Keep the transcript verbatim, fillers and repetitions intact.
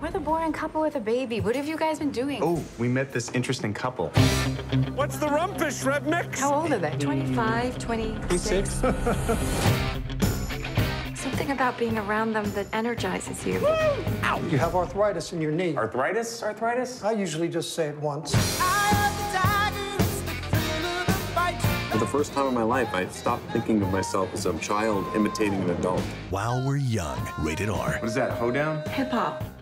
We're the boring couple with a baby. What have you guys been doing? Oh, we met this interesting couple. What's the rumpus, Rev Mix? How old are they? twenty-five, twenty-six? Something about being around them that energizes you. Ow! You have arthritis in your knee. Arthritis? Arthritis? I usually just say it once. For the first time in my life, I stopped thinking of myself as a child imitating an adult. While We're Young, rated R. What is that, hoedown? Hip-hop.